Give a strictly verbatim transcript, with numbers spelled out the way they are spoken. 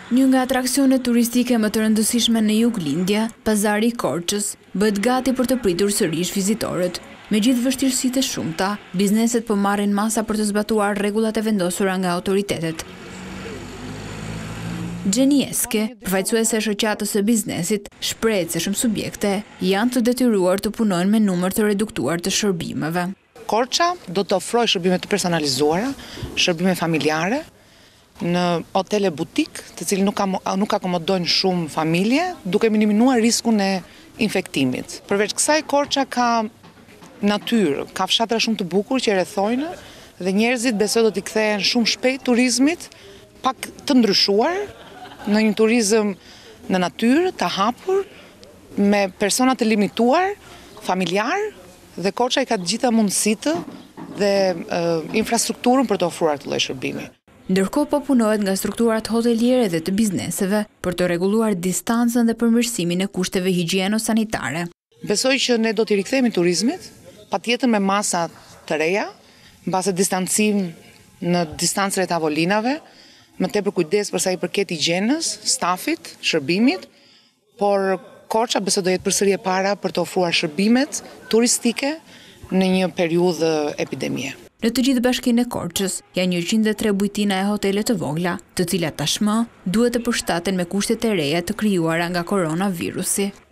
Një nga atraksionet turistike më të rëndësishme në Juglindje, pazari i Korçës, bëhet gati për të pritur sërish vizitorët. Me gjithë vështirësitë e shumta, bizneset po marrin masa për të zbatuar rregullat e vendosura nga autoritetet. Gjeni Eske, përfaqësuese e shoqatës së biznesit, shprehet se shumë subjekte janë të detyruar të punojnë me numër të reduktuar të shërbimeve. Korça do të ofrojë shërbime të personalizuara, shërbime familjare, në hotele butik, të cilë nuk, nuk akomodojnë shumë familje, duke minimizuar riskun e infektimit. Përveç kësaj, Korça ka natyrë, ka fshatra shumë të bukur që rrethojnë dhe njerëzit besoj do t'i kthehen shumë shpejt turizmit, pak të ndryshuar, në një turizëm në natyrë, të hapur, me persona të limituar, familjar, dhe Korça i ka të gjitha mundësitë dhe uh, infrastrukturën për të ofruar të lloj shërbimi. Ndërkohë po punohet nga strukturat hoteliere dhe të bizneseve për të rregulluar distancën dhe përmirësimin e kushteve higjieno-sanitare. Besoj që ne do t'i rikthehemi turizmit, patjetër me masa të reja, mbase distancim në distancën e tavolinave, më tepër kujdes për sa i përket higjienës, stafit, shërbimit, por Korça besoj do jetë përsëri e para për të ofruar shërbimet turistike në një periudhë epidemie. Në të gjithë bashkinë e Korçës janë njëqind e tre bujtina e hotele të vogla, të cilat tashmë duhet të përshtaten me kushtet e reja të krijuara nga koronavirusi.